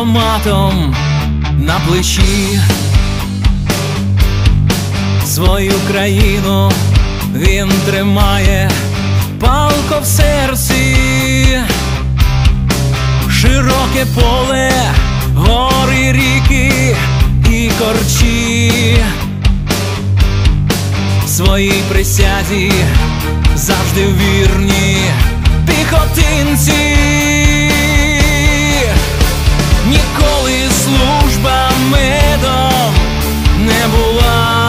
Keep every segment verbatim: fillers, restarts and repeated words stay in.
автоматом на плечі. Свою країну він тримає палко в серці. Широке поле, гори, ріки і корчі. Своїй присязі завжди вірні піхотинці. Ніколи служба медом не була.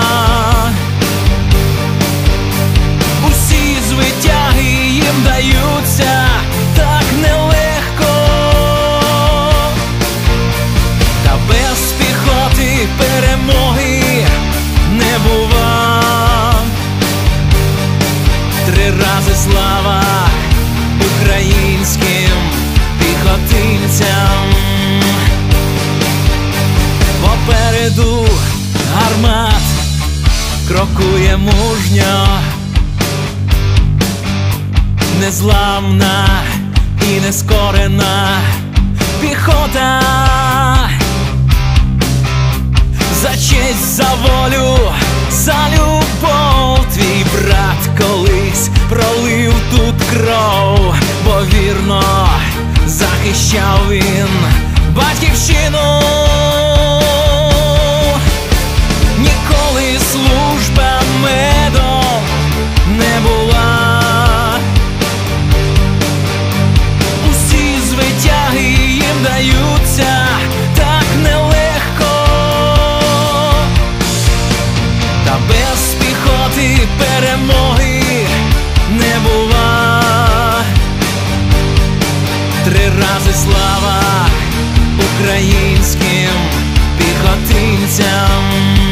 Усі звитяги їм даються так нелегко. Та без піхоти перемоги не бува. Три рази слава українським піхотинцям. Попереду гармат крокує мужньо, незламна і нескорена піхота. За честь, за волю, за любов твій брат колись пролив тут кров, бо вірно захищав він батьківщину. Ніколи служба медом не була. Усі звитяги їм даються так нелегко. Та без піхоти перемоги не бува. Три рази слава українським піхотинцям.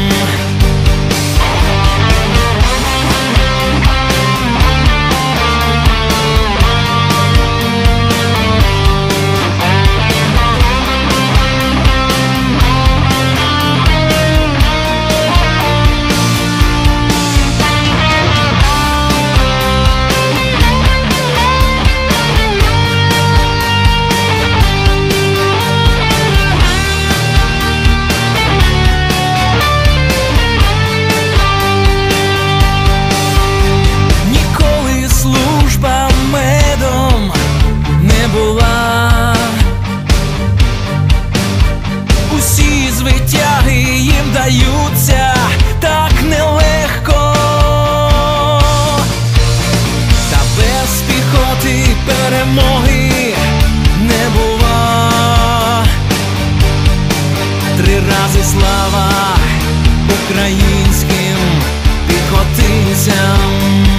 Усі звитяги їм даються так нелегко. Та без піхоти перемоги не бува. Три рази слава українським піхотинцям.